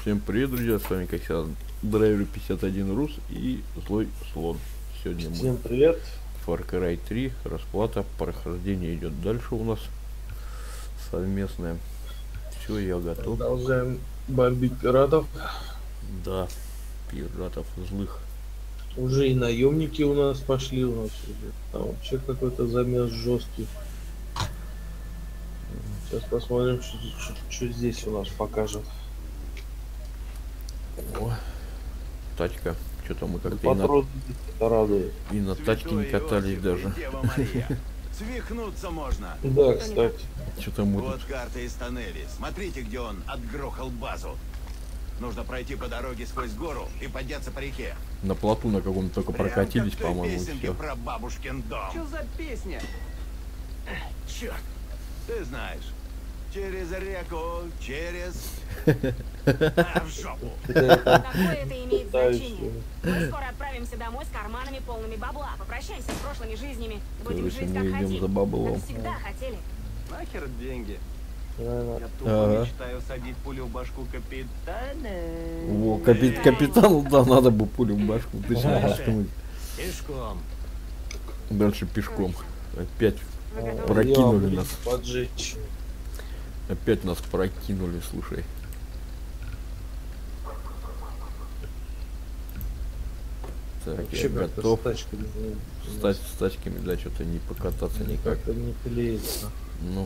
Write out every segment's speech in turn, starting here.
Всем привет, друзья, с вами как всегда Драйвер 51 Рус и Злой Слон. Сегодня мы Всем привет. Far Cry 3, расплата, прохождение идет дальше у нас совместное. Все, я готов. Продолжаем бомбить пиратов. Да, пиратов злых. Уже и наемники у нас пошли, у нас уже. Там вообще какой-то замес жесткий. Сейчас посмотрим, что здесь у нас покажет. О, тачка. Что-то мы как-то Патрон радует. и на тачке не катались даже. Свихнуться можно. Да, кстати. Что-то мы Вот тут... карта из тоннелей. Смотрите, где он отгрохал базу. Нужно пройти по дороге сквозь гору и подняться по реке. На плоту на каком-то только прокатились, Прям как в той по-моему, песенке все. про бабушкин дом. Что за песня? Черт, ты знаешь. Через реку, через... в жопу. Какое это имеет Пытаюсь, значение? Мы скоро отправимся домой с карманами полными бабла. Попрощаемся с прошлыми жизнями. Будем Короче, жить мы как идем хотим. за баблом. Как всегда хотели. Нахер деньги? наверное. Я тупо мечтаю садить пулю в башку капитана. Во, капитану, да, надо бы пулю в башку. Ты что, Пешком. дальше пешком. Опять Вы готовы? прокинули Я нас. поджечь. Опять нас прокинули, слушай. Так, Вообще я как-то готов. с тачками, С тачками, да, что-то не покататься никак. как-то не клеится. Ну.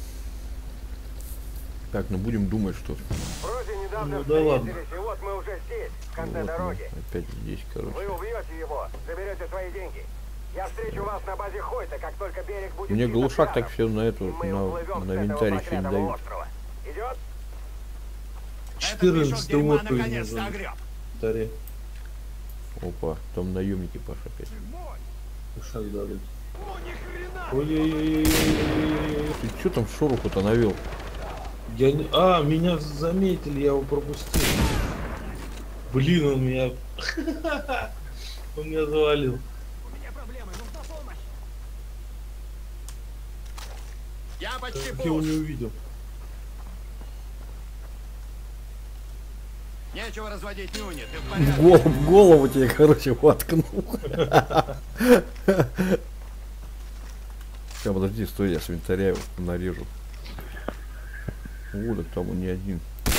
Так, ну будем думать, что... Вроде недавно Ну да ладно. встретились, и вот мы уже здесь, в конце Вот мы дороги. опять здесь, короче. Вы убьете его, заберете свои деньги. Я встречу вас на базе Хойта, как только берег будет Мне чист от глушак так пиратов. все на И эту, мы уплывем на с этого винтарь еще не проклятого дают. острова. Идет? Этот мешок 14 дерьма вот наконец-то нужен. огреб. Таре. Опа, там наемники, Паша, опять. Шаг дадут. Ой-ой-ой-ой-ой-ой-ой. Ты что там шороху-то навел? Я не... А, меня заметили, я его пропустил. Блин, он меня... Он меня завалил. У меня проблемы, нужна помощь. Я почти Как я его пуст. не увидел. Нечего разводить нюни, ты в порядке. В голову тебе, короче, воткнул. Сейчас, подожди, стой, я с винтаря его нарежу. Вот, так там он не один.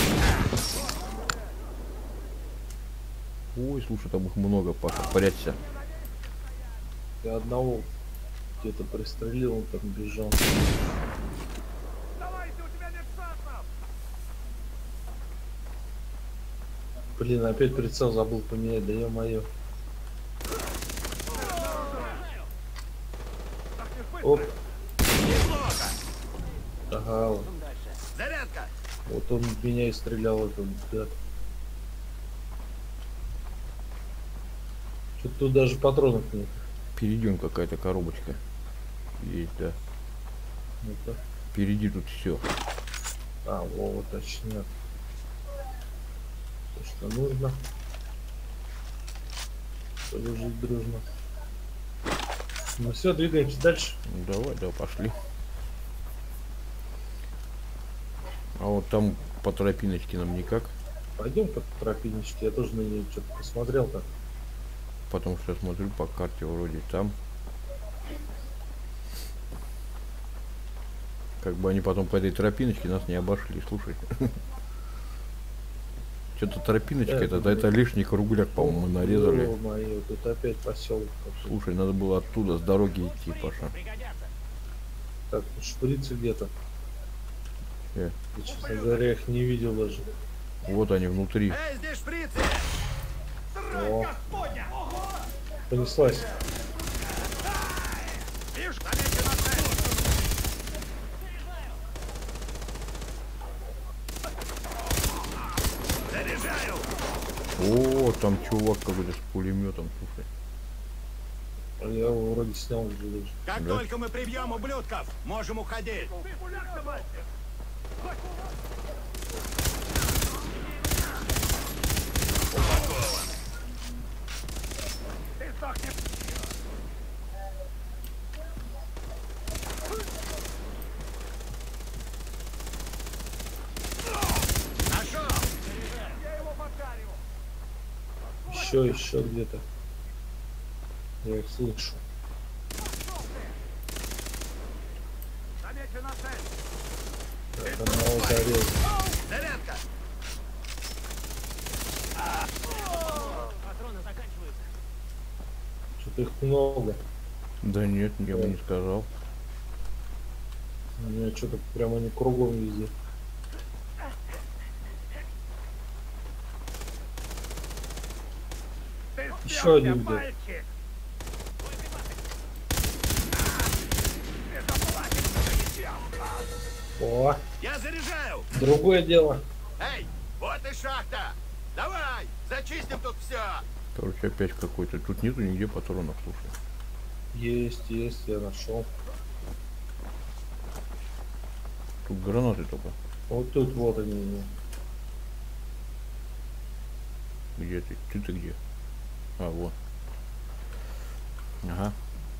Ой, слушай, там их много, Паша, прячься. Я одного где-то пристрелил, он там бежал. Блин, опять прицел забыл поменять, да ё-моё. Оп. Неплохо. Ага, вот. Зарядка. Вот он в меня и стрелял, этот гад. Что-то тут даже патронов нет. Впереди какая-то коробочка. Есть, да. Ну-ка. Впереди тут все. А, вот точнее. То, что нужно. Чтобы жить дружно. Ну все, двигаемся дальше. Ну, давай, да, пошли. А вот там по тропиночке нам никак. Пойдем по тропиночке, я тоже на нее что-то посмотрел так. Потому что я смотрю по карте вроде там. Как бы они потом по этой тропиночке нас не обошли, слушай. Что-то тропиночка, это лишний кругляк, по-моему, мы нарезали. Ё-моё, тут опять поселок. Слушай, надо было оттуда, с дороги идти, Паша. Так, шприцы где-то. Э. Я, честно говоря, их не видел даже. Вот они внутри. Эй, здесь шприцы. О, понеслась. Видишь, намечен на цель. Заряжаю. О, там чувак какой-то с пулеметом, слушай. А я его вроде снял уже даже. Как Да. только мы прибьем ублюдков, можем уходить. Упакован. Нашел. еще где-то. Я их слышу. Так, одного зарезал. Зарядка! Патроны заканчиваются. Что-то их много. Да нет, я бы не сказал. У меня что-то прямо они кругом везде. Еще один где. О, Я заряжаю! другое дело. Эй, вот и шахта! Давай, зачистим тут все! Короче, опять какой-то. Тут нету нигде патронов, слушай. Есть, я нашел. Тут гранаты только. Вот тут вот они. Где ты? Ты где? А, вот. Ага.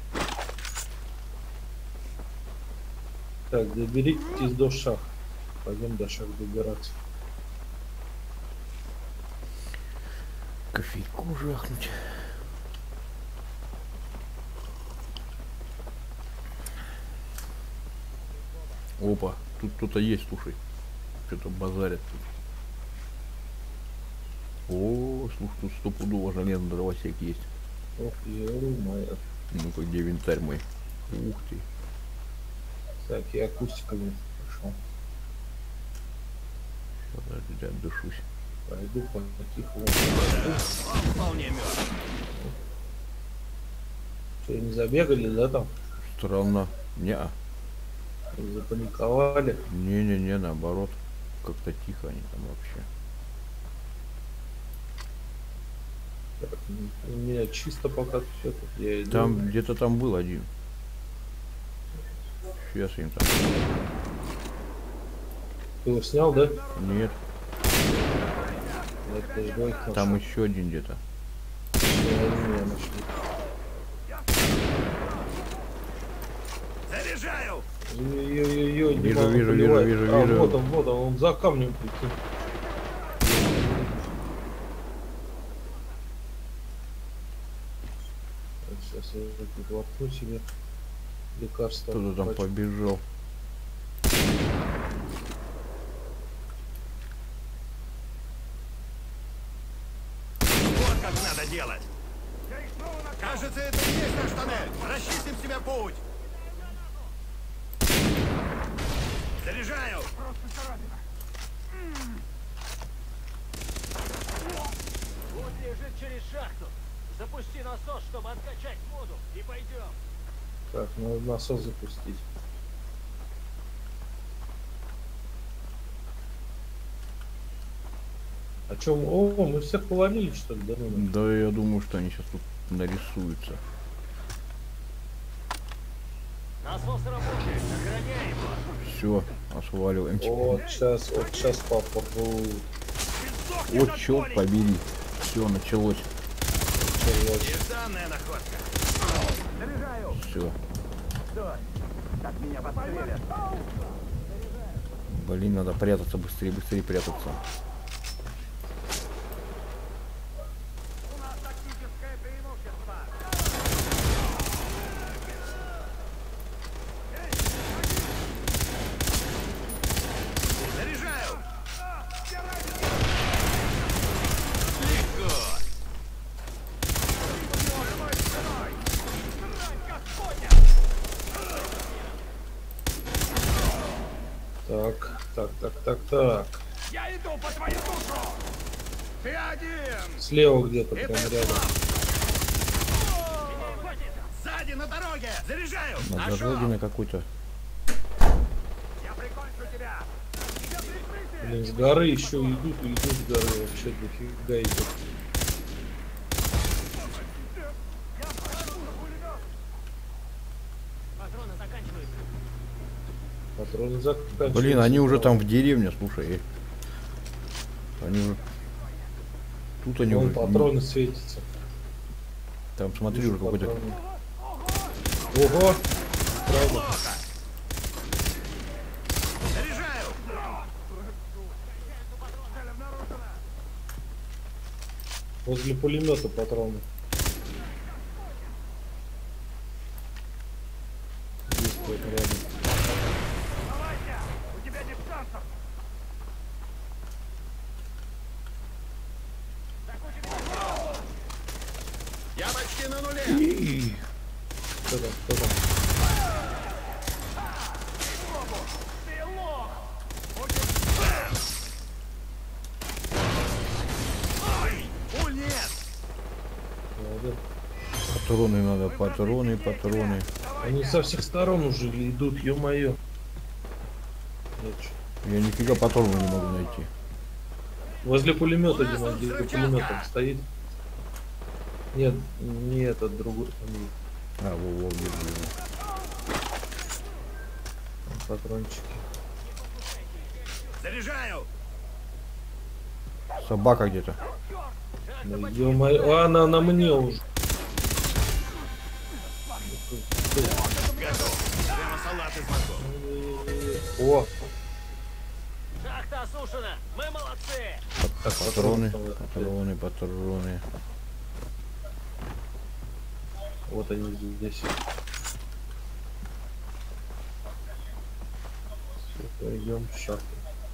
Так, доберитесь до шахт. Пойдем до шахт добираться. Кофейку жахнуть. Опа, тут кто-то есть, слушай. Что-то базарят тут. О, слушай, тут стопудово железный дровосек есть. Ох, ё-моё. Ну-ка, где винтарь мой? Ух ты. Так, я акустиками пошел. Подожди, отдышусь. Пойду потихоньку. Вполне мертв. Что, не забегали, да, там? Странно. Не-а. Запаниковали. Не-не-не, наоборот. Как-то тихо они там вообще. Так, у меня чисто пока все тут. Я иду. Там, где-то там был один. Сейчас им там. Ты его снял, да? Нет, Я тоже двоих нашел. там еще один где-то. Они меня нашли. Заряжаю! Ой-ой-ой, не Вижу, могу вижу, поливать. вижу, А, вижу. вот он за камнем прикинь. Сейчас я тут воткну себе лекарство. Кто-то там Хочу. побежал. Вот как надо делать! Кажется, это и есть наш тоннель! Расчистим себе путь! Заряжаю! Путь лежит через шахту. Запусти насос, чтобы откачать воду, и пойдем. Так, надо насос запустить. А чё, о, мы всех повалили, что ли, да? Ну, Да, я думаю, что они сейчас тут нарисуются. Насос работает, охраняй его. Все, осваливаем. вот сейчас папа будет. Вот черт побери. Все, началось. Нежданная находка! Все. Блин, надо прятаться быстрее, быстрее прятаться. Заряжаю! Легко! Так. Я иду по твою душу! Ты один! Слева где-то прям рядом. Сзади на дороге! Заряжаю! На Нашел! дороге на какой-то. Я прикончу тебя! Блин, с горы еще идут с горы. Вообще дофига идет. Патроны заканчиваются. Патроны заканчиваются. Блин, они уже там в деревне, слушай. Они уже... Тут они Вон уже... патроны светятся. Там смотри, уже какой-то... Патроны. Ого! Правда. Заряжаю! Возле пулемета патроны. Здесь вот рядом. У тебя нет шансов! Я почти на нуле! Кто там? Кто там? Пуль нет! Молодец. Патроны надо, патроны. Они со всех сторон уже идут, ё-моё. Нет, чё. Я нифига патронов не могу найти. Возле пулемета, У нас Дима, тут где взрывчатка. пулеметом стоит. Нет, не этот, другой. Там Во, вижу. патрончики. Заряжаю! Собака где-то. Ну, ё-моё, а она на мне уже. Готов! Прямо салат из мозгов. О, Шахта осушена! Мы молодцы! как Патроны. Вот они здесь. Все, пойдем в шахту.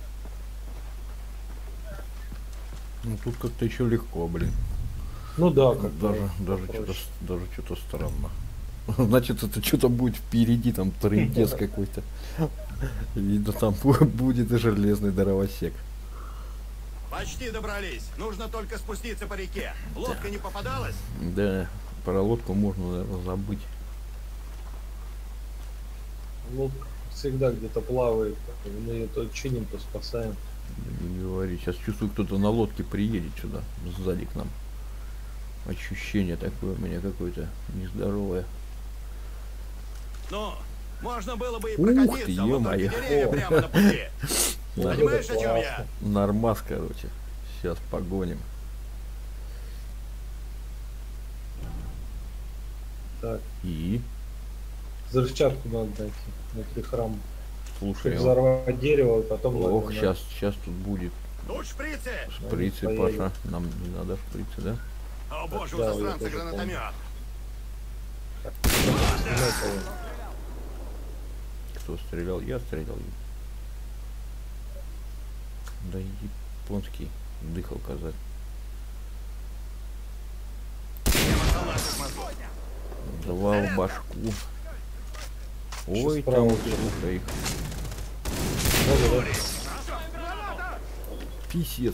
Ну тут как-то еще легко, блин. Ну да, как Даже что-то странно. Значит, это что-то будет впереди, там трындец какой-то. Видно, там будет и железный дровосек. Почти добрались. Нужно только спуститься по реке. Лодка не попадалась? Да, про лодку можно, наверное, забыть. лодка всегда где-то плавает. Мы ее то чиним, то спасаем. Не говори, сейчас чувствую, кто-то на лодке приедет сюда, сзади к нам. Ощущение такое у меня какое-то нездоровое. Ну, можно было бы и Ух прокатиться, ты, вот только ё-моё. деревья прямо на пути. Вот Понимаешь, это о чем классно. я? Нормас, короче. Сейчас погоним. Так, И, взрывчатку надо найти внутри храма. слушай, Чтобы взорвать дерево, и потом... ох, надо- сейчас тут будет Тут шприцы! шприцы, поедем. Паша. Нам не надо шприцы, да? О боже, у Да, я засранца тоже гранатомет! Стреляй кого. Кто стрелял? Я стрелял. Да японский дыхал казать. Прямо салат из мозгов. Давал в башку. Ой, справа там, где-то. слушай, Надо, да? писец.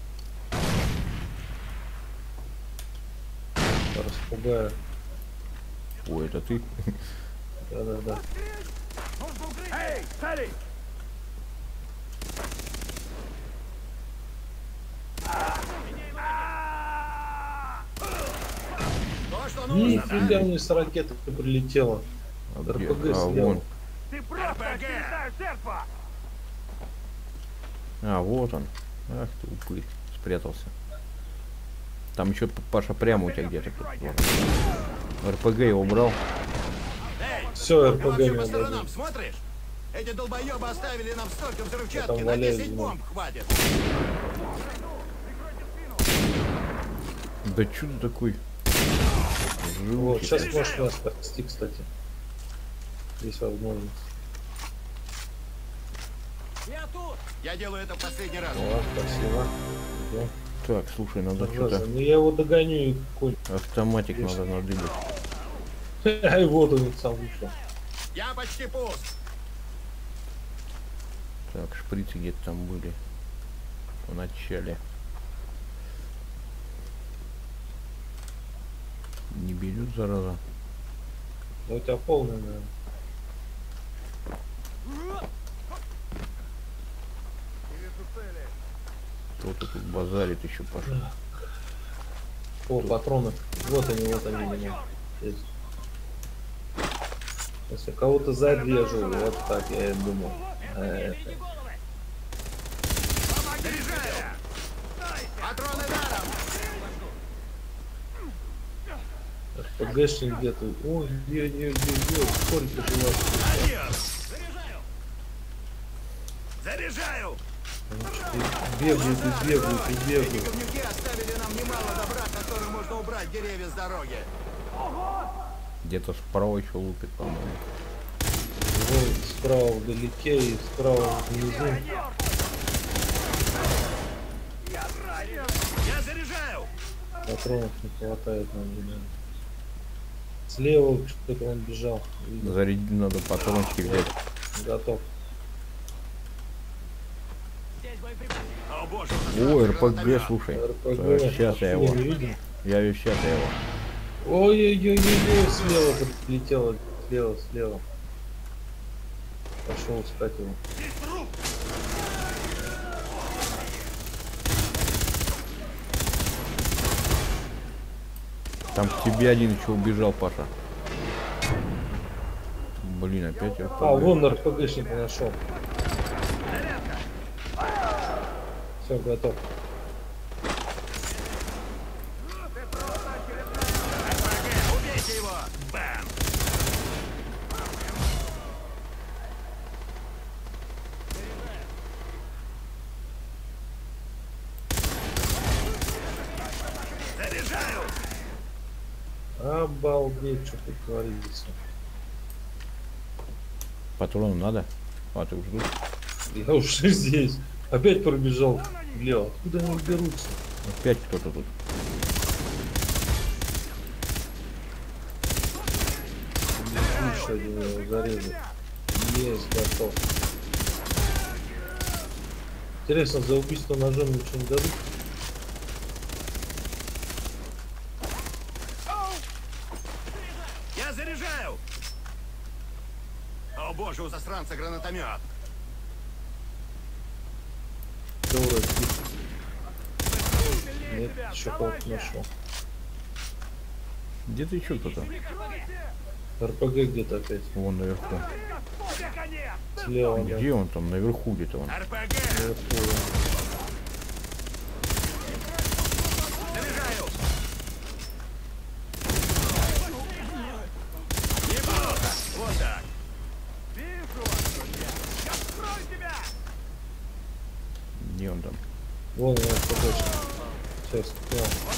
Распугаю. Ой, это ты? Да-да-да. Эй, цели! То, что нужно, Нифига мне с ракеты прилетело. А где? РПГ А, сделал. вон. Ты просто очередная жертва! А, вот он. Ах ты упырь. Спрятался. Там еще Паша прямо у тебя где-то. РПГ я убрал. Эй, Все, ты РПГ вообще мне по дадут. сторонам смотришь? Эти долбоебы оставили нам столько взрывчатки, там на валяюсь, 10 ну. бомб хватит. Да что ты такой? Вот, Живучий. сейчас можешь нас спасти, кстати. Есть возможность. Я тут! Я делаю это в последний раз. О, спасибо. Идем. Так, слушай, надо Зараза, что-то. ну я его догоню и конь. Автоматик Есть. надо надыбать. Ай, вот он сам вышел. Я почти пуст. Так, шприцы где-то там были. В начале. Не берет, зараза. Да у тебя полный, наверное. Кто-то тут базарит еще, Паша. О, патроны. Вот они, Дима. Есть. Сейчас я кого-то зарежу. Вот так я и думал. А это. Заряжаю! Патроны даром! РПГшник где-то. Ой, где, сколько же у вас? Адьос! Заряжаю! Бегают и бегают и бегают. Говнюки оставили нам немало добра нужно убрать деревья с дороги. Где-то справа еще лупит, по-моему. Вот справа вдалеке и справа внизу. Я заряжаю! Патронов не хватает нам, ребят. Слева что-то он бежал. Видно. Зарядить надо, патрончики взять. Готов. Здесь боеприпасы. О боже, О, РПГ, слушай. РПГ. Сейчас я его. Не видим. Сейчас я его. Ой-ой-ой-ой, слева прилетело. Слева. Пошел искать его. Там к тебе один еще убежал, Паша. Блин, опять РПГ. А, вон РПГшника нашел. Все, готов. убейте его! Бэм! Заряжаю! Обалдеть, что тут творится. Патроны надо? А, ты уже тут? Я уже здесь. Опять пробежал влево. Откуда они берутся? Опять кто-то тут. Еще один его зарезал. Есть, готов. Интересно, за убийство ножом ничего не дадут? Я заряжаю! О боже, у засранца гранатомет! Да, вроде тихо. Нет, еще кого-то нашел. Где ты еще кто-то? РПГ где-то опять. Вон наверху. Слева, да. Где он там? Наверху где-то он. РПГ! Наверху, да. Заряжаю! Неплохо! Вот так! Где он там? Вон его РПГшник. Сейчас, да.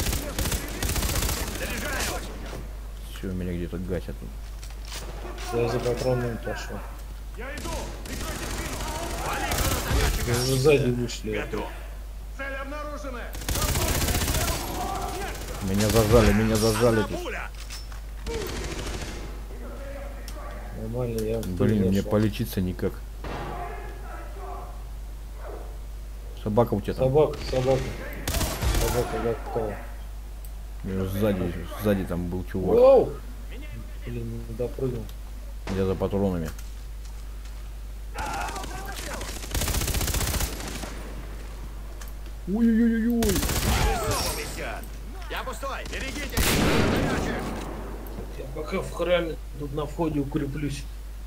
Заряжаю! Все, меня где-то гасят. Я за патронами пошел. Мы уже сзади вышли. Готов! Цель обнаружена! Меня зажали тут. Пуля! Нормально, я в тыл Блин, мне зашел. полечиться никак. Собака у тебя там. Собака. Собака готова. Сзади там был чувак. Воу! Блин, не допрыгнул. Я за патронами. Ой-ой-ой-ой. Висят! Я пустой! Берегитесь! Гранатометчик! Я пока в храме тут на входе укреплюсь.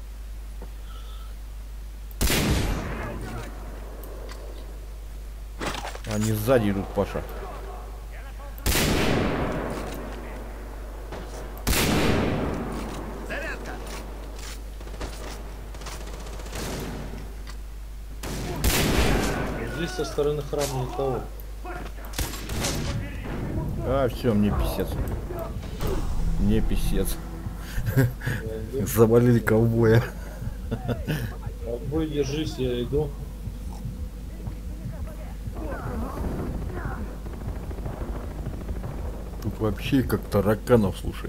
Они сзади идут, Паша. Зарядка! Здесь со стороны храма никого. А, все, мне писец. Мне писец. Я иду. Завалили ковбоя. Ковбой, держись, я иду. Тут вообще как тараканов, слушай.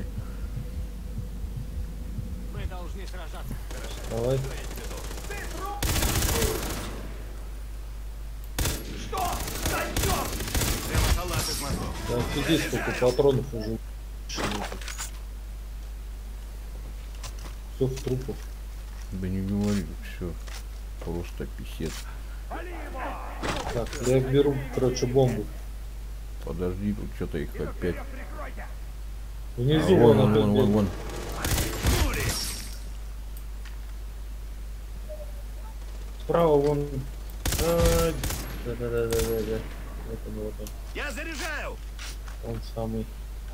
Мы должны сражаться. Давай. Прямо салат из мозгов! Да офигеть, сколько патронов уже. Все в трупах. Да не говори, все. Просто писец. Так, я беру, короче, бомбу. Подожди, тут что-то их опять. Внизу Вон, вон, вон, опять вон, вон, бегает. вон. Справа вон. Да. Вот он. Я заряжаю! Он самый.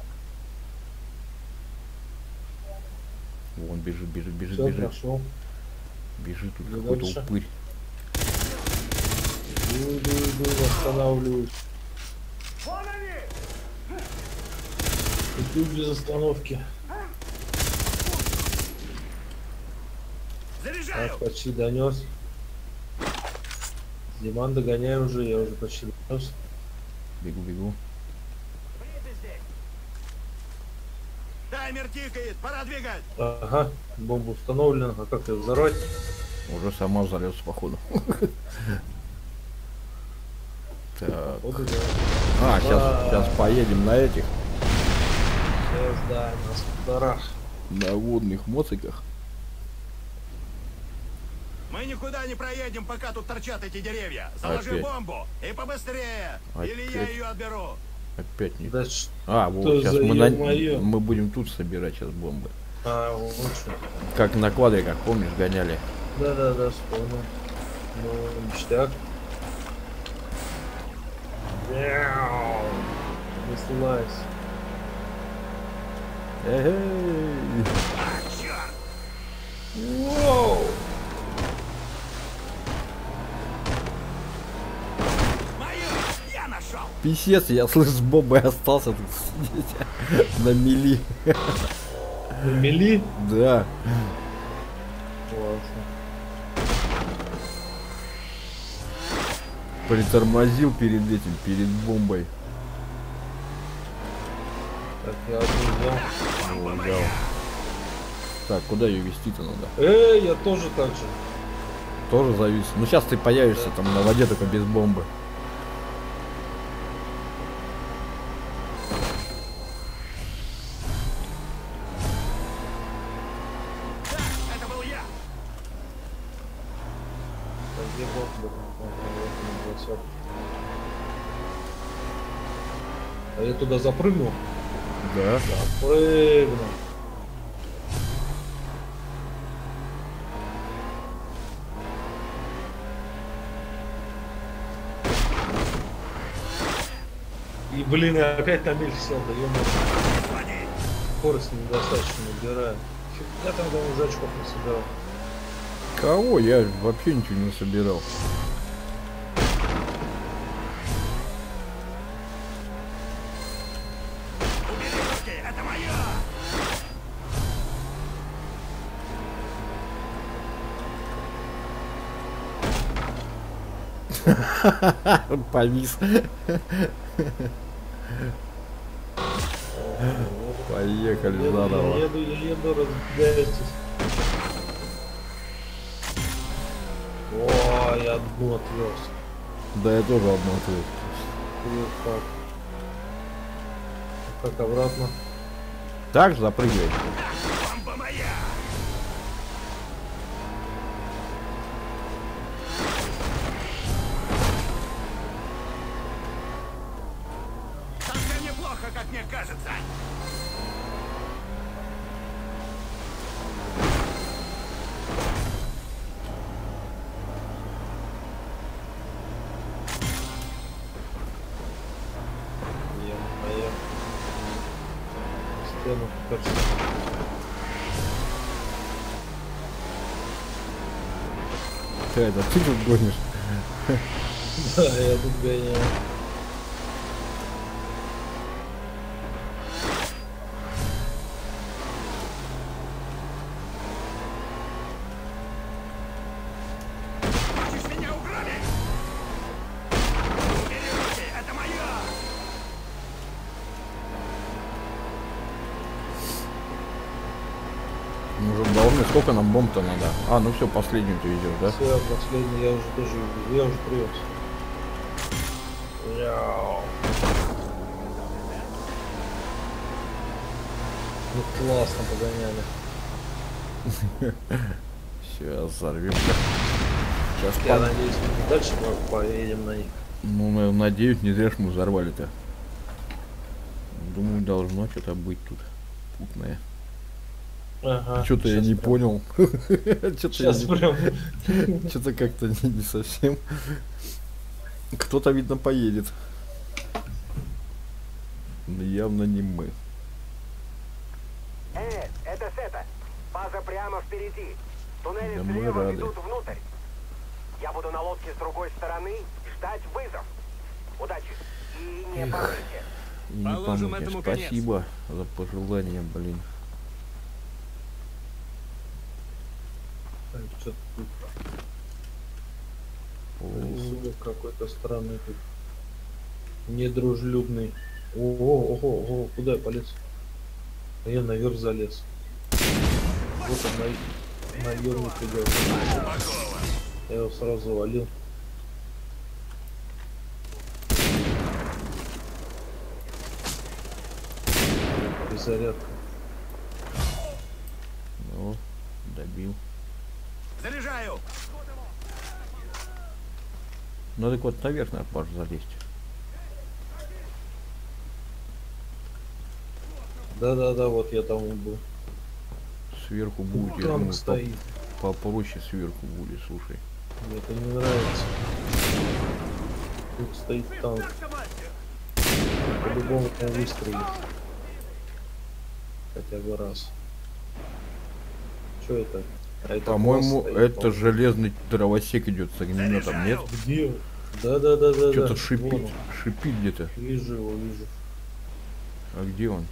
Вон бежит, Все, прошел. Бежит тут Иди какой-то дальше. упырь. Иду, восстанавливаюсь. Иду без остановки. Заряжаю! Так, почти донес. Диман, догоняй уже, я уже почти донес. Бегу. Принято здесь. Таймер тикает, пора двигать! Ага, бомба установлена, а как ее взорвать? Уже сама взорвется, походу. Так. Вот и да. Сейчас поедем на этих, Сейчас, да, на скутерах. на водных моциках. Мы никуда не проедем, пока тут торчат эти деревья. Заложи Опять. бомбу и побыстрее, или я Опять. ее отберу. Опять не. Да Вот что сейчас за ё-моё? мы будем тут собирать сейчас бомбы. лучше. Как на квадриках, помнишь, гоняли. Да, вспомнил. Ну, ништяк. Мяу. Не слазь. Эй! А, черт! Воу! Мою! Я нашел! Писец, я слышу, с бомбой остался тут сидеть на мели. На мели? Да. Классно. Притормозил перед этим, перед бомбой. Так, я одну взял. Взял. Так, куда ее вести-то надо? Я тоже так же. Тоже завис. Ну сейчас ты появишься там на воде, только без бомбы. Это был я! Так, где бомба? А я туда запрыгнул? Да. Запрыгнул. И, блин, я опять на мель сел, да ё-моё. Води! Скорость недостаточно набираю. Я там давно зачков не собирал. Кого? Я вообще ничего не собирал. Убери руки! Это мое! Повис. Поехали заново. Я еду, разбегайтесь. О, я одну отвез. Да, я тоже одно ответ. Так. Как обратно? Так же запрыгивай. Бомба моя! Совсем неплохо, как мне кажется. Моя. Стену, кажется. Это ты тут гонишь? Да, я тут гоняю. Хочешь меня угробить? Убери руки! Это мое! Мы уже должны. Сколько нам бомб-то надо? А, ну все, последнюю ты везешь, да? Все, последний я уже тоже, я уже привез. Яу. Ну классно погоняли. Сейчас взорвемся. Сейчас Я надеюсь, мы дальше поедем на них. Ну, надеюсь, не зря ж мы взорвали-то. Думаю, должно что-то быть тут путное. Ага. Что-то я щас не прям. понял. Что-то Сейчас прям. Что-то как-то не совсем. Кто-то, видно, поедет. Но явно не мы. Это Сета. База прямо впереди. Туннели Да мы слева рады. ведут внутрь. Я буду на лодке с другой стороны ждать вызов. Удачи. И не помните. И не Положим помните. этому конец. Спасибо за пожелание, блин. Так, что тут О, звук какой-то странный тут. Недружелюбный. Ого, ого, ого, куда я полез? А я наверх залез. Вот он наверх идет. Я его сразу валил. Перезарядка. ну, добил. Заряжаю. Надо куда-то наверх, наверное, Паш, залезть. Да-да-да, вот я там и был. Сверху будет, я Танк думаю, стоит. попроще сверху будет, слушай. Мне это не нравится. Тут стоит танк. По-любому он выстрелит. Хотя бы раз. Что это? А это По-моему, класс стоит, это железный дровосек идет с огнеметом, нет? Где он? Да-да-да-да. Что-то да. шипит, Вон он. шипит где-то. Вижу его, вижу. А где он?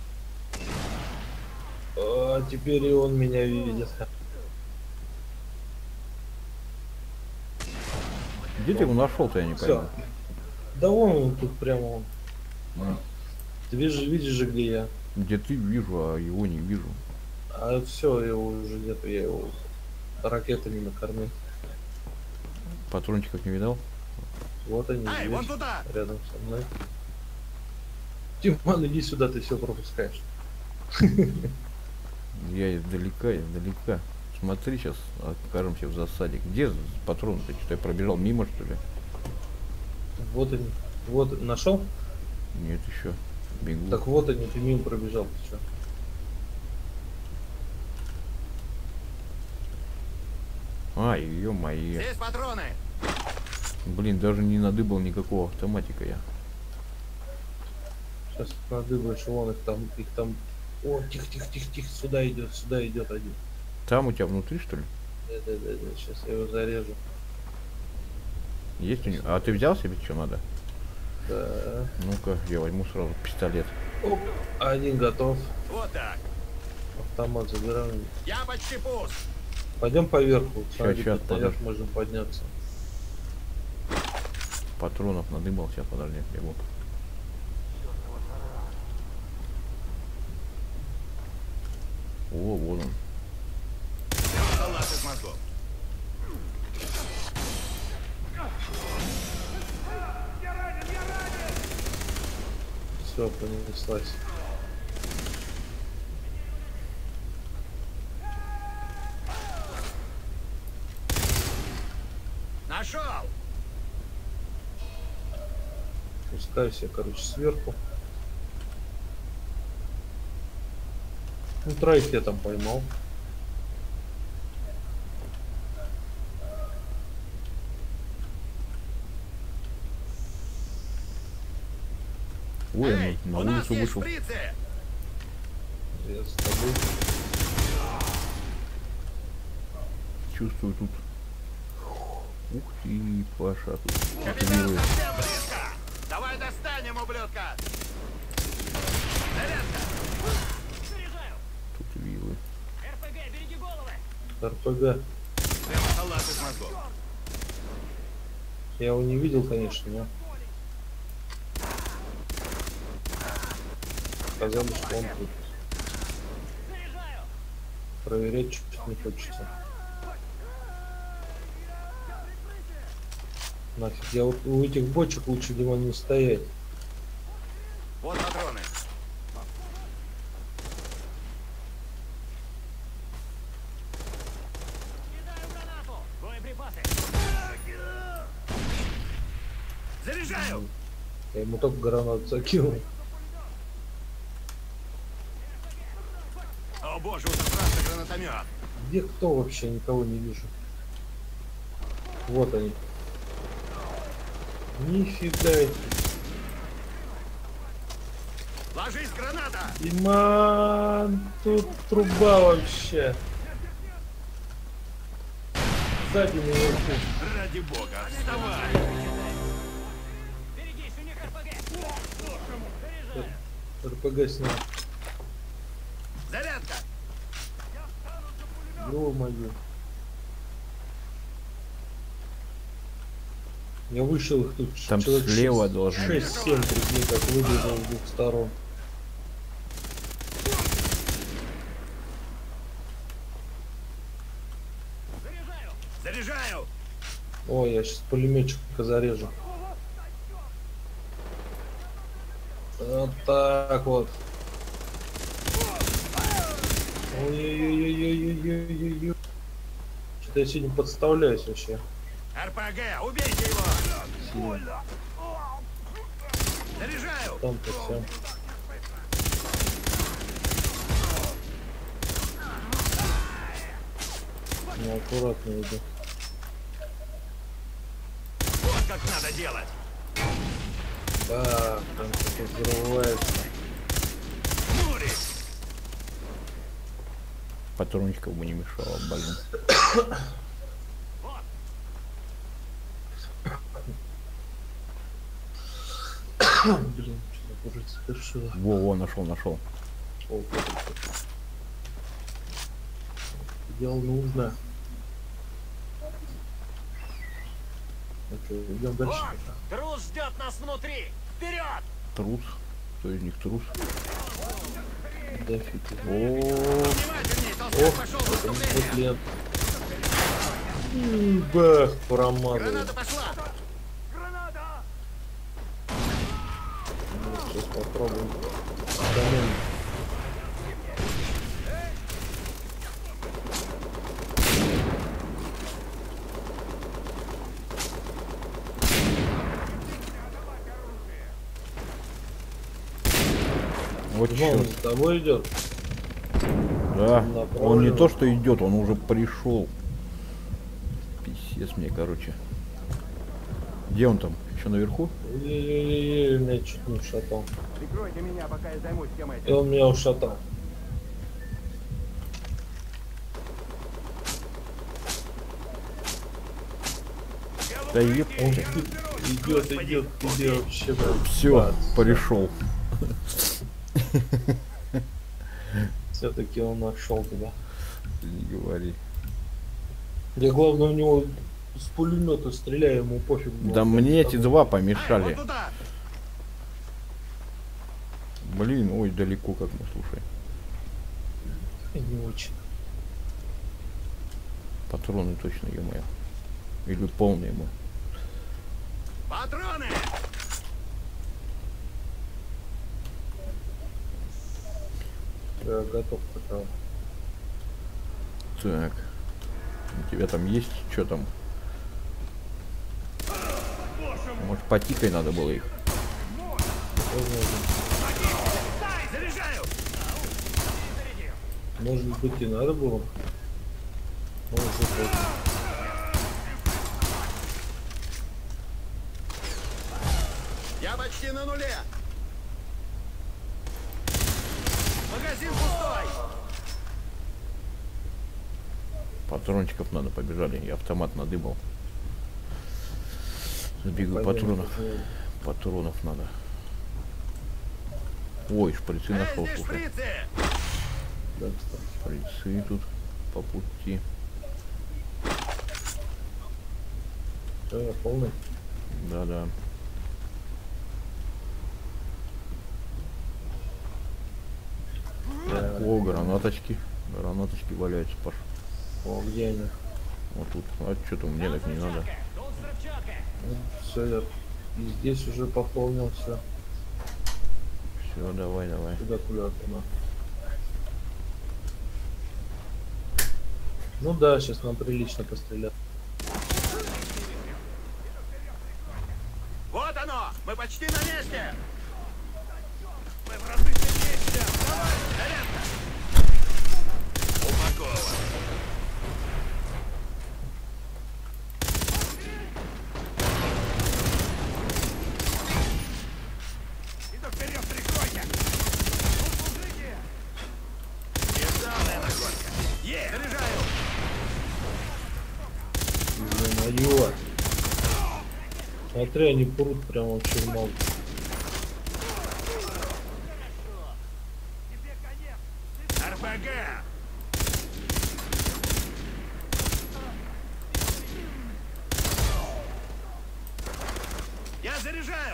А теперь и он меня видит. Где ты его нашел-то, я не Все. пойму. Да вон он тут прямо он. М. Ты видишь же, где я. Где ты вижу, а его не вижу. А все, его уже нету, я его ракетами накормил. Патрончиков не видал? Вот они Ай, вон здесь, туда. рядом со мной. Тимон, иди сюда, ты все пропускаешь. Я издалека. Смотри, сейчас окажемся в засаде. Где патроны-то? Что, я пробежал мимо, что ли? Вот они. Вот, нашел? Нет, еще. Бегу. Так вот они, ты мимо пробежал, ты что? Ай, ё-моё. Здесь патроны. Блин, даже не надыбал никакого автоматика я. Сейчас надыбаешь, вон их там. О, тихо, сюда идет один. Там у тебя внутри, что ли? Да, сейчас я его зарежу. Есть у него? А ты взял себе, что надо? Да. Ну-ка, я возьму сразу пистолет. Оп, один готов. Вот так. Автомат забираем. Я почти пуст. Пойдем поверху. Смотри, щас, тут наверх подожди. можем подняться. Патронов надыбал, сейчас подожди, бегу. О, вот он. Салат из мозгов. Все, понеслась. Нашел. Спускаюсь я, короче, сверху. Ну, троих я там поймал. Ой, Эй, он у на нас улицу есть вышел. шприцы. Я с тобой. Чувствую тут. Ух ты, Паша, тут Капитан милый. совсем близко. Давай достанем, ублюдка. Зарядка. Заряжаю! Тут вилы. РПГ, береги головы! РПГ. Прямо салат из мозгов. Я его не видел, конечно, но казалось, что он тут. Заряжаю! Проверять чуть не хочется. Нафиг, я вот у этих бочек лучше, Димон, не стоять. Вот патроны. Кидаю гранату! Боеприпасы! Заряжаю. Я ему только гранату закинул. О боже, у страшный гранатомет. Где кто вообще? Никого не вижу. Вот они. Нифига это. Ложись, граната. Диман, тут труба вообще. Сзади меня тут. Ради бога, вставай. Берегись, у них РПГ! Заряжаю! РПГ снял. Зарядка! Ё-моё. Я вышел их тут. Там человек слева должны быть. 6-7 предметов выбежал с двух сторон. Заряжаю! Ой, я сейчас пулеметчика зарежу. Вот так вот. Ой-ой-ой-ой-ой-ой-ой-ой. Что-то я сегодня подставляюсь вообще. РПГ, убейте его! Сильно. Заряжаю! Там-то все. Ну, аккуратно иду. Вот как надо делать! Так, там что-то взрывается. Мури! Патрончиков бы не мешало, блин. Блин, что-то уже совершило. Во, нашел. О, дело нужно. Ну что, идем дальше. Трус ждет нас внутри! Вперед! Трус. Кто из них трус? Да фиг. О, Внимательней, толстяк пошел в это не наступление! лет. Бах, промазал. Граната пошла! Сейчас попробуем. Экономим. Вот Он черт. за тобой идет. Да. направлено. Он не то что идет, он уже пришел. Писец мне, короче. Где он там? Еще наверху? Ой-ой-ой, меня чуть не ушатал. Прикройте меня, пока я займусь всем этим. И он меня ушатал. Да еб. Он идет тебе вообще. Все, пришел. Все-таки он нашел тебя. Не говори. Я главное у него с пулемета стреляю, ему пофиг было. Да мне эти два Вот помешали. туда! Блин, ой, далеко как мы, слушай. Не очень. Патроны точно, ё-моё. Или полные мы. Патроны! Я готов пока. Так. У тебя там есть? Что там? Может, потикай надо было их? Заряжаю! Может быть и надо было. Может быть. Я почти на нуле! Магазин пустой! Патрончиков надо, побежали. Я автомат надыбал. Забегаю патронов. Патронов надо. Ой, шприцы нашел, Здесь слушай. шприцы! Да, кстати. Шприцы тут по пути. Всё, я полный. Да-да. О, гранаточки. Гранаточки валяются, Паш. О, где они? Вот тут. А что-то мне так не надо. Тут взрывчатка! Все, я и здесь уже пополнил все. Все, давай. Куда-то. Ну да, сейчас нам прилично пострелять. Вот оно! Мы почти на месте! Мы в различном месте! Давай! Зарядка! Упакован! Иду вперед, прикройте! Бездалная находка! Есть! Заряжаю! Ё-моё. Смотри, они прут прям вообще в мал. РПГ! Я заряжаю!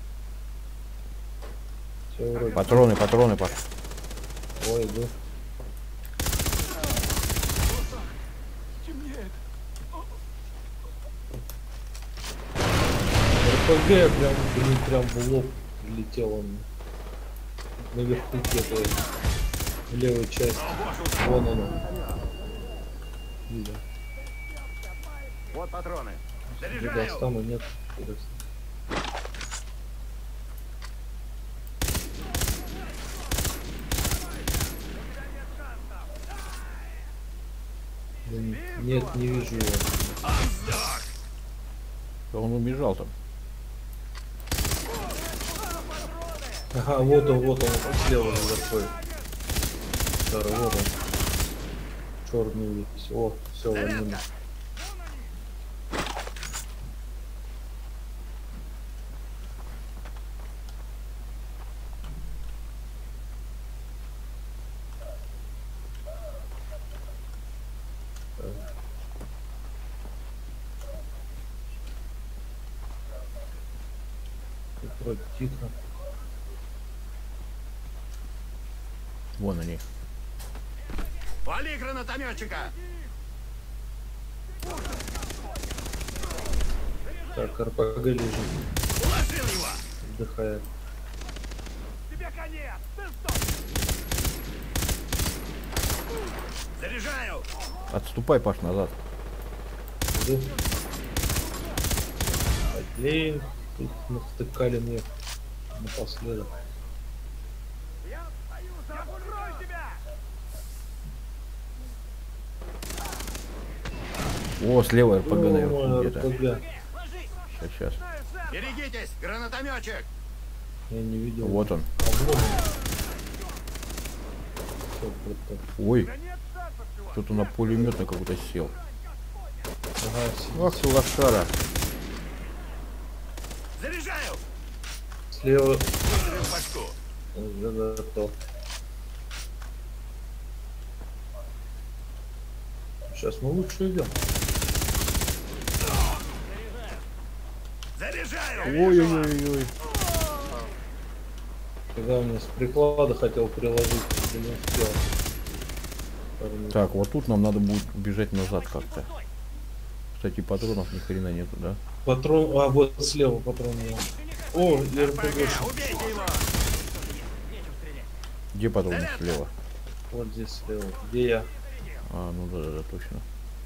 Все вроде. Патроны, патроны, Паш. Ой, иду. РПГ прям, блин, прям в лоб летел он. Наверху где-то в левой части. Вон он. Видно. Вот патроны. Где Заряжаю! достану, нет. Интересно. Да нет, не вижу его. Да он убежал там. Ага, вот он слева наверху. Старый, вот он. Черный весь. О, все, вольнул. Вроде тихо. Вон они. Вали гранатометчика! Так, РПГ лежит, Уложил его! отдыхает. Тебе конец! Ты что? Заряжаю! Отступай, Паш, назад. Иду. Блин, тут навтыкали мне напоследок. Закрой тебя! О, слева РПГ О, наверху где-то. РПГ. Сейчас. Берегитесь, гранатометчик! Я не видел. Вот он. А, вон он. Всё, круто. Ой. Кто-то на пулемет на какой-то сел. Ага, сидит. Ах ты лошара. Заряжаю! Слева. Выстрел в башку! Да, то. Сейчас мы лучше идем. Заряжаю! Ой-ой-ой-ой. Когда мне с приклада хотел приложить, да не успел. Парни. Так, вот тут нам надо будет бежать назад как-то. Кстати, патронов ни хрена нету, да? Патрон. А, вот слева патрон был. О, и РПГ. РПГ! Убейте его! Где патроны слева? Вот здесь слева. Где я? А, ну да, точно.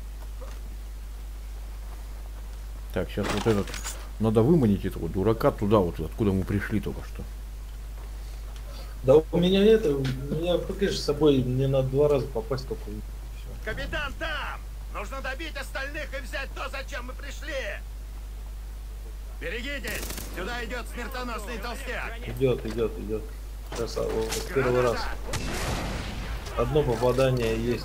Так, сейчас вот этот. Надо выманить этого дурака туда, вот откуда мы пришли только что. Да у меня это, у меня РПГ с собой, мне надо 2 раза попасть только. И всё. Капитан там! Нужно добить остальных и взять то, зачем мы пришли! Берегитесь! Сюда идет смертоносный толстяк! Идет. Сейчас вот, первый раз. Одно попадание есть.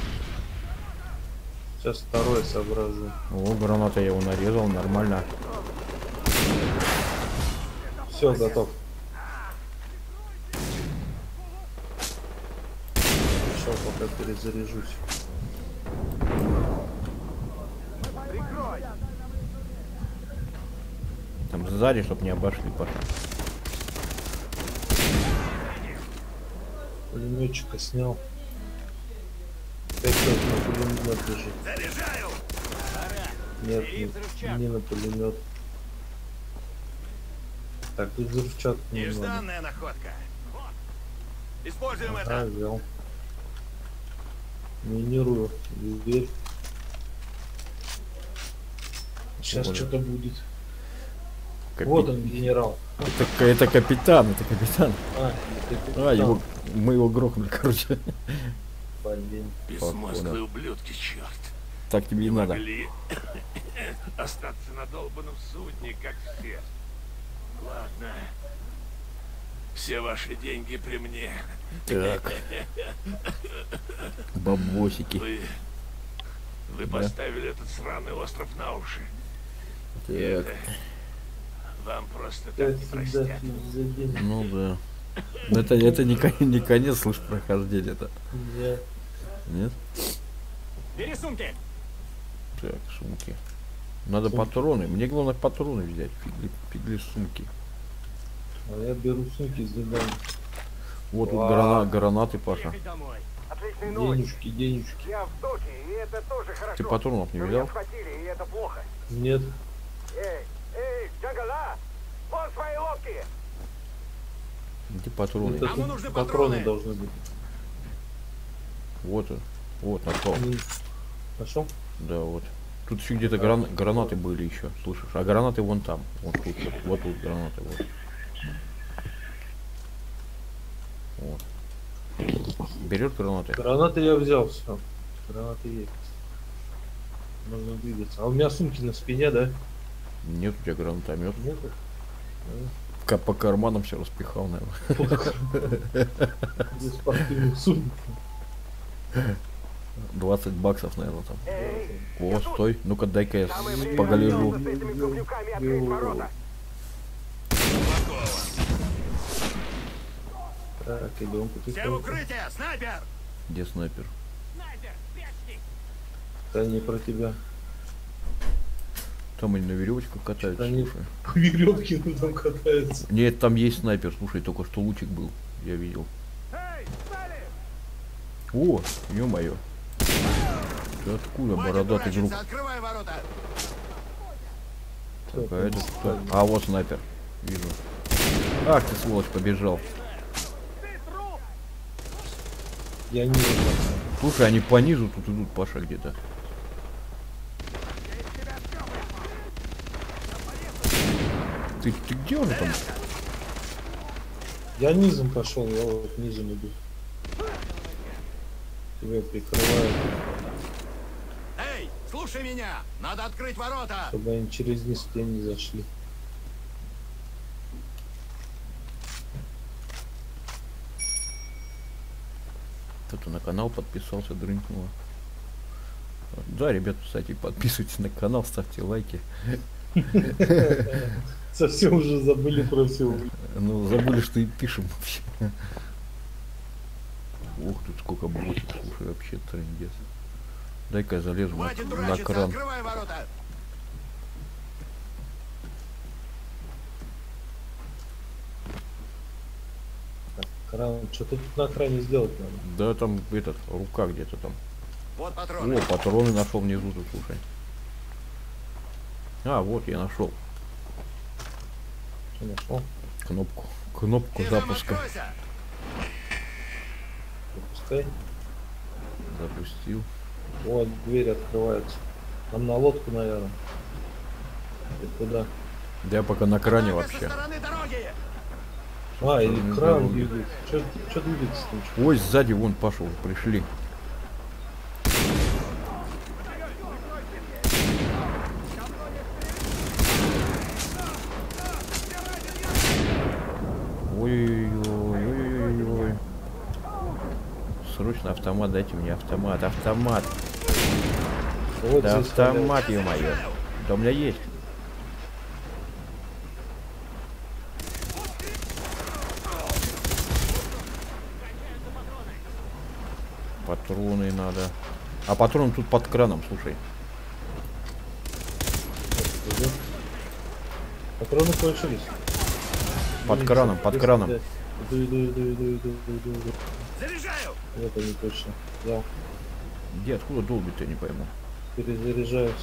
Сейчас второе соображу. О, граната я его нарезал, нормально. Все, готов. Сейчас пока перезаряжусь. Там сзади, чтоб не обошли, Паша. Пулеметчика снял. Опять кто-то на пулемет бежит. Заряжаю! Нет, не на пулемет. Так, тут взрывчатку не надо. Нежданная находка. Используем А, это. взял. Минирую дверь. Сейчас Вот. что-то будет. Капи- Вот он, генерал. Это капитан, это капитан. А, это А, его, мы его грохнули, короче. Блин. Безмозглые ублюдки, черт. Так тебе и надо. Могли остаться на долбанном судне, как все. Ладно. Все ваши деньги при мне. Так. Бабосики. Вы поставили этот сраный остров на уши. Так. Вам просто так Как не всегда, простят. за день. Ну да. Но это не конец, слышь, прохождения. Это. Нет. Нет? Бери сумки! Так, сумки. Надо патроны. Мне главное патроны взять. Фигли сумки. А я беру сумки с деньгами. Вот тут Вау. гранаты, Паша. Ехать домой. Отличной новости. Денежки, денежки. Я в доке, и это тоже хорошо. Ты патронов не Но меня взял? схватили, и это плохо. Нет. Эй, Джангала! Вон свои лодки! Где патроны? Это Кому тут нужны патроны патроны? должны быть. Вот он. Вот, нашел. Нашел? Да, вот. Тут еще где-то гранаты были еще, слышишь? А гранаты вон там. Вот тут, вот тут гранаты, вот. Вот. Берет гранаты? Гранаты я взял, все. Гранаты есть. Можно двигаться. А у меня сумки на спине, да? Нет у тебя гранатомет. Нет? По карманам все распихал, наверное. Без спортивных сумок. 20 баксов, наверное, там. Эй, О, стой. Ну-ка, дай-ка я самое время погалежу. с этими говнюками открыть ворота. Так, идем Все в потихоньку. укрытие! Снайпер! Где снайпер? Снайпер, спешник! Да не про тебя. Там они на веревочках катаются, Они слушай. по веревке там катаются. Нет, там есть снайпер, слушай, только что лучик был. Я видел. Эй, стали! О, ё-моё. Ты откуда, Хватит бородатый друг? дурачиться, открывай ворота! Так, а это кто? А вот снайпер. Вижу. Ах ты, сволочь, побежал. Я не знаю. Слушай, они по низу тут идут, Паша, где-то. Ты где он там? Я низом пошел, я вот низом иду. Тебя прикрываю, Эй, слушай меня! Надо открыть ворота! чтобы они через низ к тебе не зашли. Кто-то на канал подписался, дрынкнуло. Да, ребят, кстати, подписывайтесь на канал, ставьте лайки. Совсем уже забыли про все. Ну, забыли, что и пишем вообще. Ух, тут сколько ботов, слушай, вообще трындец. Дай-ка я залезу Хватит на дурачиться, кран. открывай ворота! Кран, что-то тут на кране сделать надо. Да, там этот, рука где-то там. Вот патроны. О, патроны нашел внизу тут, слушай. А, вот я нашел Что нашел? кнопку И там запуска. откройся! Запускай. Запустил. Вот, дверь открывается. Нам на лодку, наверное. И куда? Да я пока на кране Атака со вообще. стороны дороги! А, или Стороны кран дороги. двигается. Что двигается там? Ой, сзади вон пошел, пришли. Ой-ой-ой. Срочно автомат, дайте мне автомат. Автомат. Вот Да здесь автомат, ё-моё. Да у меня есть. Патроны надо. А патрон тут под краном, слушай. валяют. Патроны кончились. Под краном, под краном. Иду. Заряжаю! Вот они точно. Я Где, откуда долбить-то, не пойму. перезаряжаюсь.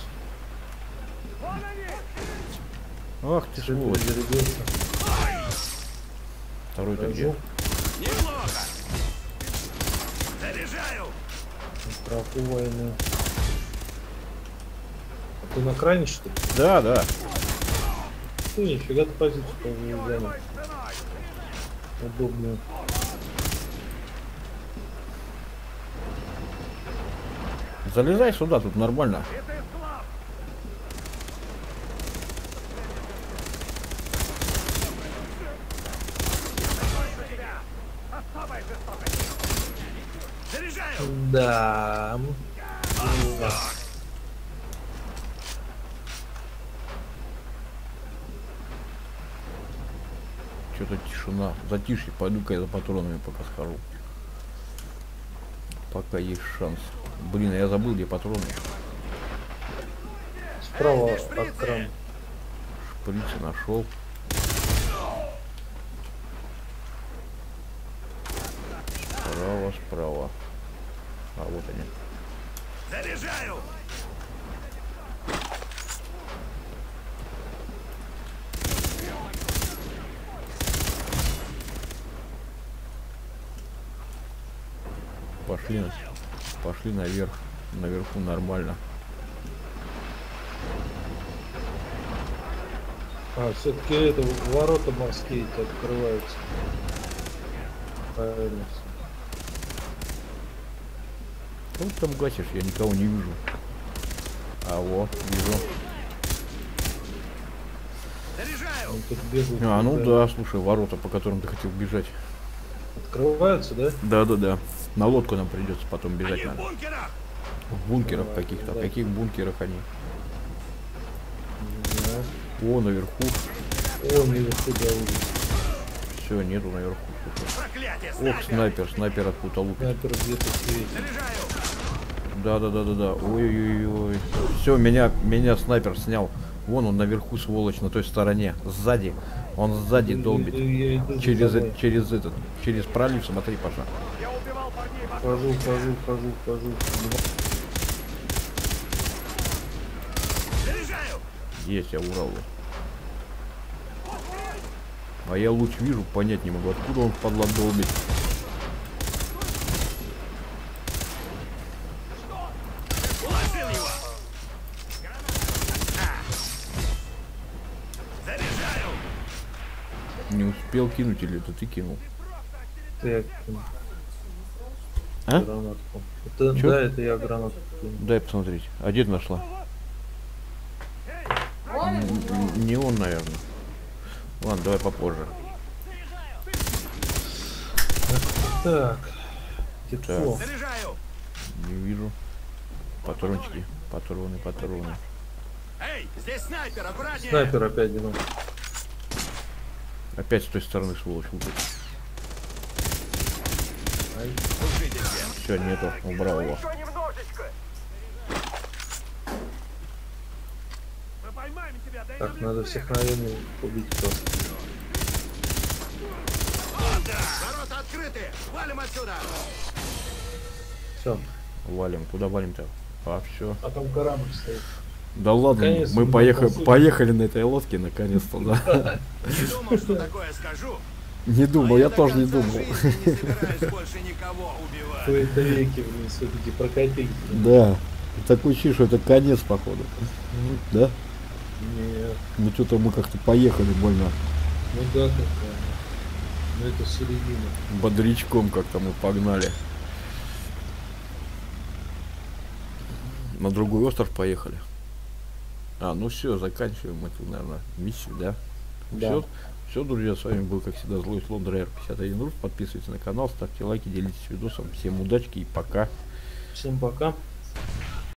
Ах ты сволочь. Перезарядился. Второй-то где? Хожу. Неплохо! Заряжаю! Страху войны. А ты на кране, что ли? Да, да. Ты нифига ты позицию занял. Удобную. Залезай сюда, тут нормально. Заряжаю! Да. что-то тишина. Затишье, пойду-ка я за патронами пока схожу. Пока есть шанс. Блин, я забыл, где патроны. Справа от крана. Шприцы нашел. Справа. А вот они. Заряжаю! Пошли наверх. Наверху нормально. А, все-таки это ворота морские эти открываются. Правильно. Вот там гасишь, я никого не вижу. А вот, вижу. Заряжаю! Он тут бегает. А, ну да, слушай, ворота, по которым ты хотел бежать. Открываются, да? Да. На лодку нам придется потом бежать. Они в Надо. бункерах! В бункерах Да, каких-то. да. В каких бункерах они? Да. О, наверху. О, наверху, да, уже. Все, нету наверху. Проклятие! Ох, снайпер откуда лупит. Снайпер где-то светит. Заряжаю! Да. Ой. Все, меня снайпер снял. Вон он наверху, сволочь, на той стороне. Сзади. Он сзади долбит. Я иду за тобой. Через пролив, смотри, Паша. Я убивал парней вокруг. Хожу. Заряжаю! Есть, я урал его. А я луч вижу, понять не могу, откуда он падла долбит. Уложил его! Заряжаю! Не успел кинуть или это ты кинул? Это я А? гранатку. Это, Чё? да, это я гранатку кинул. Дай посмотреть. А где ты нашла? Не он, наверное. Ладно, давай попозже. Так. Тепло. Заряжаю! Не вижу. Патрончики. Патроны. Эй, здесь снайпер, аккуратнее! Снайпер опять идет. Опять с той стороны сволочь лупит. Слушайте все! Все, нету. Убрал его. Еще немножечко. Мы поймаем тебя, дай Так, надо всех, наверное, убить просто. Ворота открыты! Валим отсюда! Все. Валим. Куда валим-то? А, все. А там корабль стоит. Да ладно, Наконец-то мы мы поехали посудим. на этой лодке наконец-то, да. Не думал, что такое скажу. Не думал, но я до тоже не конца думал. жизни не собираюсь больше никого убивать. Какой-то веки, блин, все-таки прокатить. Да. Такое ощущение, что это конец, походу. Да? Нет. Ну что-то мы как-то поехали больно Ну да, такая. Ну это середина. бодрячком как-то мы погнали. На другой остров поехали. А, ну все, заканчиваем эту, наверное, миссию, да? Да. Все, друзья, с вами был, как всегда, Злой Слон Драйвер 51 Рус. Подписывайтесь на канал, ставьте лайки, делитесь видосом. Всем удачки и пока. Всем пока.